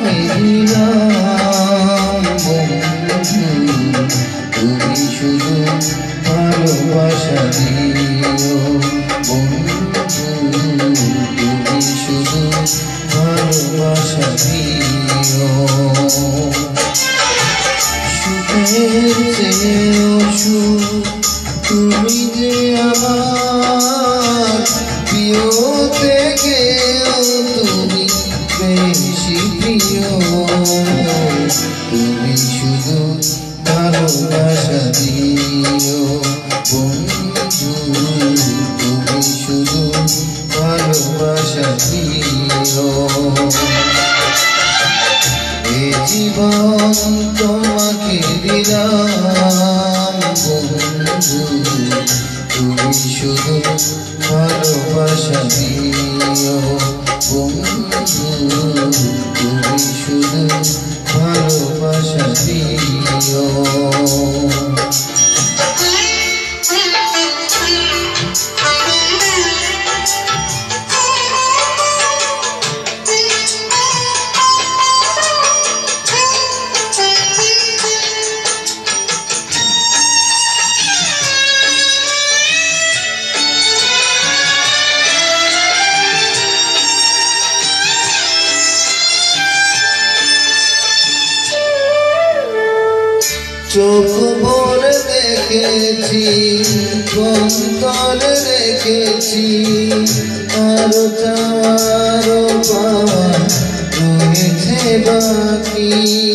দিলাম বন্ধু, তুমি শুধু ভালোবাসা দিও বন্ধু, তুমি শুধু ভালোবাসা দিও। সুখের চেয়েও সুখ তুমি যে আমার প্রিয় থেকেও তুমি বেশি প্রিয়, তুমি শুধু ভালোবাসা দিও বন্ধু, তুমি শুধু ভালোবাসা দিও। এ জীবন তোমাকে দিলাম বন্ধু, তুমি শুধু ভালোবাসা দিও বন্ধু, তুমি শুধু ভালোবাসা দিও। চোখ ভরে দেখেছি, অন্তরে রেখেছি, আরো চাওয়ার পাওয়ার রয়েছে বাকি।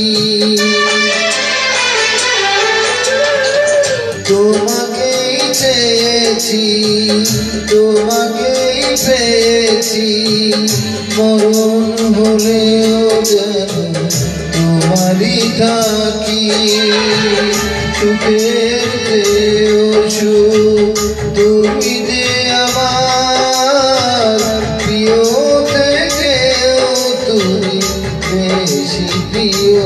তোমাকেই চেয়েছি, তোমাকেই পেয়েছি, মরণ হলেও যেন তোমারই থাকি। সুখের চেয়েও সুখ তুমি যে আমার প্রিয় থেকেও তুমি বেশি প্রিয়,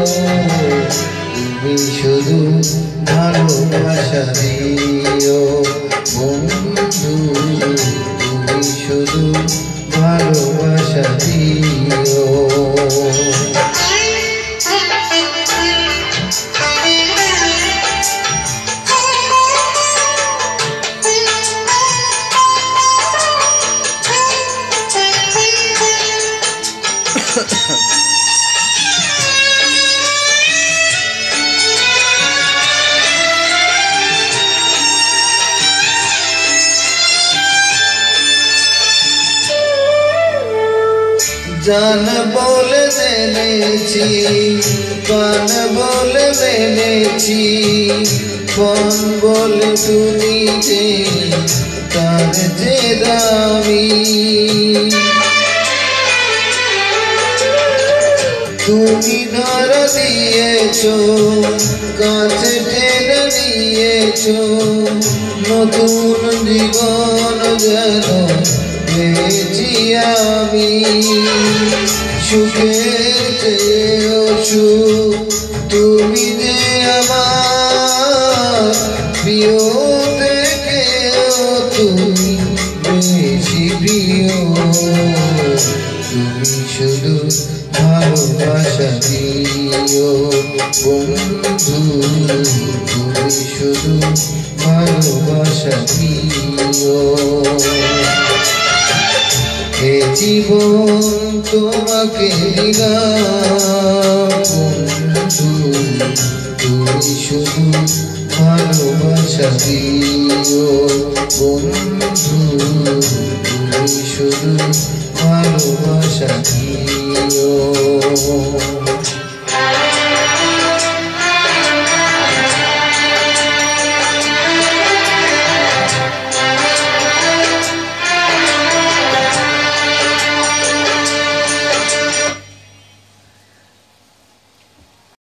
তুমি শুধু ভালোবাসা দিও বন্ধু, তুমি শুধু ভালোবাসা দিও। জান বলে জেনেছি, প্রাণ বলে মেনেছি, কোন বলে তুমি যে তার যে দামি। তুমি ধরা দিয়েছো, কাছে টেনে নিয়েছো, নতুন জীবন যেন পেয়েছি আমি। সুখের চেয়েও সুখ তুমি যে আমার প্রিয় থেকেও তুমি বেশি প্রিয়, তুমি শুধু ভালোবাসা দিও বন্ধু, তুমি শুধু ভালোবাসা দিও। এ জীবন তোমাকে দিলাম বন্ধু, তুমি শুধু ভালোবাসা দিও বন্ধু, তুমি শুধু ভালোবাসা দিও।